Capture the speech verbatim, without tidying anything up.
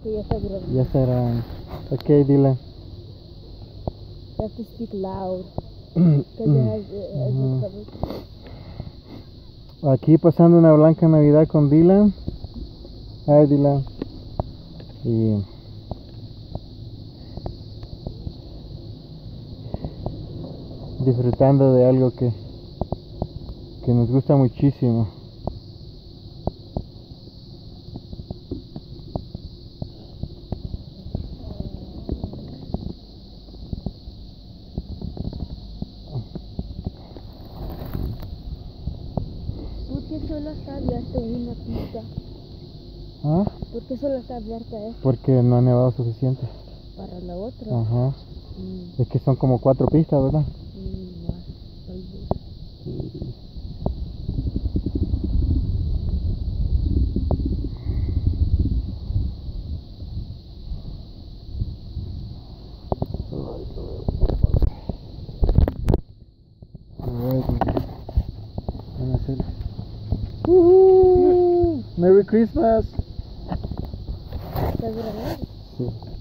Sí, ya está grabando. Ya está grabando. Ok, Dylan. You have to speak loud. Because it has, it has Ujú. the cover. Aquí pasando una blanca Navidad con Dylan. Hi, Dylan. Y disfrutando de algo que, que nos gusta muchísimo. ¿Por qué solo está abierta una pista? ¿Ah? ¿Por qué solo está abierta esta? Porque no ha nevado suficiente. Para la otra. Ajá. Mm, Es que son como cuatro pistas, ¿verdad? mm, más, tal vez. Sí. Merry Christmas. ¿Estás grabando? Sí.